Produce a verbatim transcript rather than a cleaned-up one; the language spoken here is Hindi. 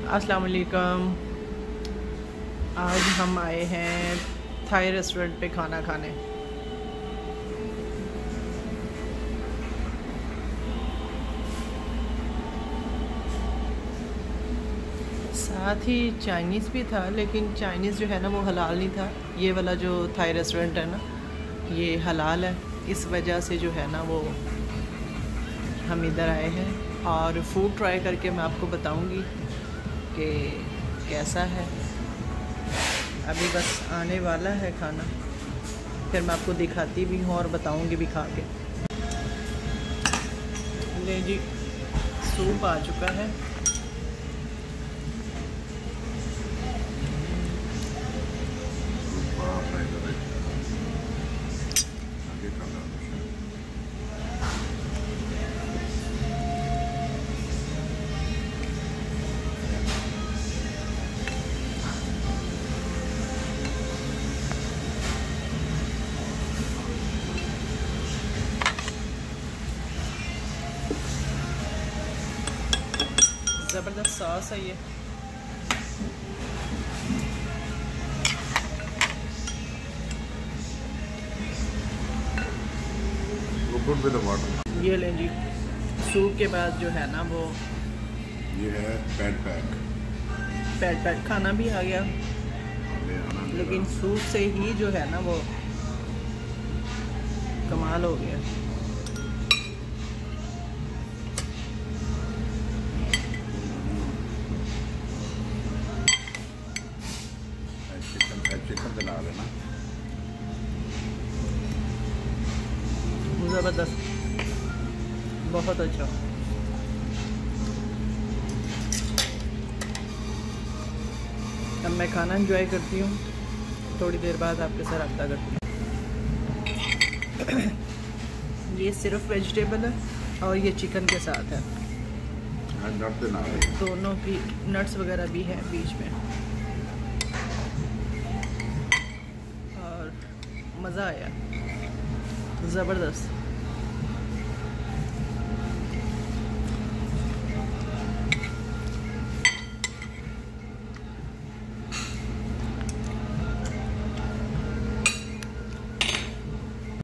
अस्सलाम वालेकुम। आज हम आए हैं थाई रेस्टोरेंट पे खाना खाने। साथ ही चाइनीज़ भी था, लेकिन चाइनीज़ जो है ना वो हलाल नहीं था। ये वाला जो थाई रेस्टोरेंट है ना ये हलाल है, इस वजह से जो है ना वो हम इधर आए हैं और फूड ट्राई करके मैं आपको बताऊंगी कि कैसा है। अभी बस आने वाला है खाना, फिर मैं आपको दिखाती भी हूँ और बताऊंगी भी खा के। ले जी, सूप आ चुका है। ज़बरदस्त सॉस है ये। ये लें जी, सूप के बाद जो है ना वो ये है पैट पैक। पैट पैट खाना भी आ गया, लेकिन सूप से ही जो है ना वो कमाल हो गया। चिकन दिला लेना, ज़बरदस्त, बहुत अच्छा। अब मैं खाना एंजॉय करती हूँ, थोड़ी देर बाद आपके साथ रब्ता करती हूँ। ये सिर्फ वेजिटेबल है और ये चिकन के साथ है। दोनों की नट्स वगैरह भी है बीच में और मज़ा आया, ज़बरदस्त।